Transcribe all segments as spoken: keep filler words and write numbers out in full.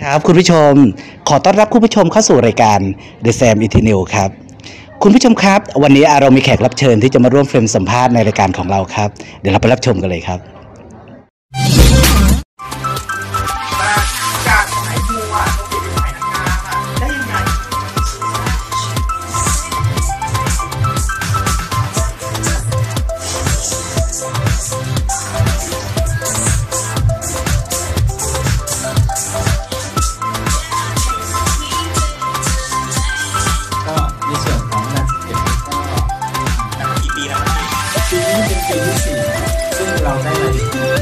ครับคุณผู้ชมขอต้อนรับคุณผู้ชมเข้าสู่รายการ The Sam Eternal ครับคุณผู้ชมครับวันนี้เรามีแขกรับเชิญที่จะมาร่วมเฟรมสัมภาษณ์ในรายการของเราครับเดี๋ยวเราไปรับชมกันเลยครับจากสมัยบัวต้องเป็นสมัยนางงามอ่ะได้ยังไงก็ในส่วนของนักเก็บก็กี่ปีแล้วปีนี้เป็นปีที่สี่ซึ่งเราได้รายชื่อ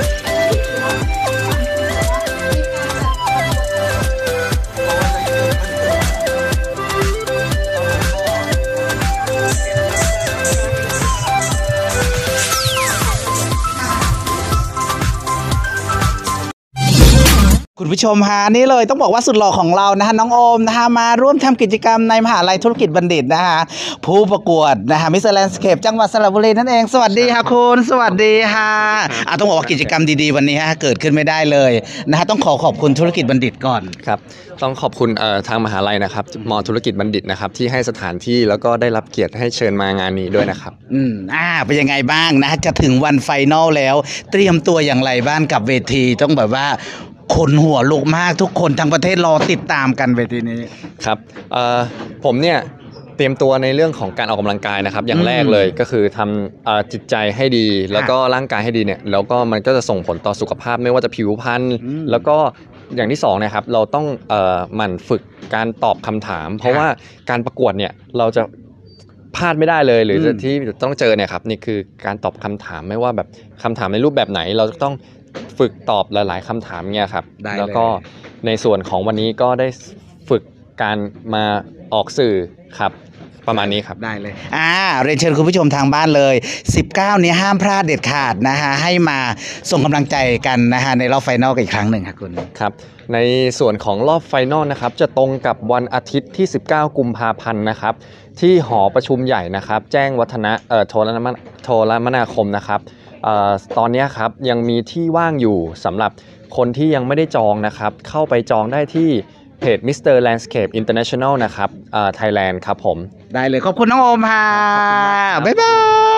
คุณผู้ชมฮะนี่เลยต้องบอกว่าสุดหล่อของเรานะฮะน้องโอมนะฮะมาร่วมทำกิจกรรมในมหาลัยธุรกิจบัณฑิตนะฮะผู้ประกวดนะฮะมิสเตอร์แลนด์สเคปจังหวัดสระบุรีนั่นเองสวัสดีค่ะคุณสวัสดีค่ะอ่ะต้องบอกว่ากิจกรรมดีๆวันนี้ฮะเกิดขึ้นไม่ได้เลยนะฮะต้องขอขอบคุณธุรกิจบัณฑิตก่อนครับต้องขอบคุณเอ่อทางมหาลัยนะครับมอธุรกิจบัณฑิตนะครับที่ให้สถานที่แล้วก็ได้รับเกียรติให้เชิญมางานนี้ด้วยนะครับอืมอ่าเป็นยังไงบ้างนะจะถึงวันไฟนอลแล้วเตรียมตัวอย่างไรบ้างกับเวทีต้องแบบว่าคนหัวลุกมากทุกคนทั้งประเทศรอติดตามกันเวทีนี้ครับเอ่อผมเนี่ยเตรียมตัวในเรื่องของการออกกำลังกายนะครับอย่างแรกเลยก็คือทำเอ่อจิตใจให้ดีแล้วก็ร่างกายให้ดีเนี่ยแล้วก็มันก็จะส่งผลต่อสุขภาพไม่ว่าจะผิวพรรณแล้วก็อย่างที่สองนะครับเราต้องเอ่อหมั่นฝึกการตอบคำถามเพราะว่าการประกวดเนี่ยเราจะพลาดไม่ได้เลยหรือที่ต้องเจอเนี่ยครับนี่คือการตอบคำถามไม่ว่าแบบคำถามในรูปแบบไหนเราจะต้องฝึกตอบหลายๆคำถามเนี่ยครับแล้วก็ในส่วนของวันนี้ก็ได้ฝึกการมาออกสื่อครับประมาณนี้ครับได้เลยอ่าเรียนเชิญคุณผู้ชมทางบ้านเลยสิบเก้านี้ห้ามพลาดเด็ดขาดนะฮะให้มาส่งกำลังใจกันนะฮะในรอบไฟนอลอีกครั้งหนึ่งครับคุณครับในส่วนของรอบไฟนอลนะครับจะตรงกับวันอาทิตย์ที่สิบเก้ากุมภาพันธ์นะครับที่หอประชุมใหญ่นะครับแจ้งวัฒนะเอ่อโทรมโทรมนาคมนะครับเอ่อตอนนี้ครับยังมีที่ว่างอยู่สำหรับคนที่ยังไม่ได้จองนะครับเข้าไปจองได้ที่เพจ มิสเตอร์ Landscape International นะครับเอ่อ Thailand ครับผมได้เลยขอบคุณน้องโอมค่ะบ๊ายบาย